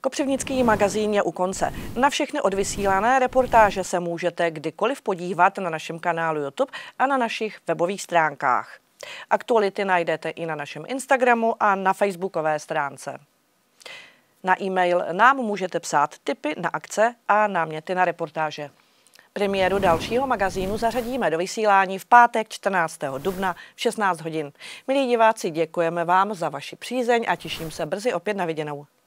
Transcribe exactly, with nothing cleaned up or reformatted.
Kopřivnický magazín je u konce. Na všechny odvysílané reportáže se můžete kdykoliv podívat na našem kanálu YouTube a na našich webových stránkách. Aktuality najdete i na našem Instagramu a na facebookové stránce. Na e-mail nám můžete psát tipy na akce a náměty na reportáže. Premiéru dalšího magazínu zařadíme do vysílání v pátek čtrnáctého dubna v šestnáct hodin. Milí diváci, děkujeme vám za vaši přízeň a těším se brzy opět na viděnou.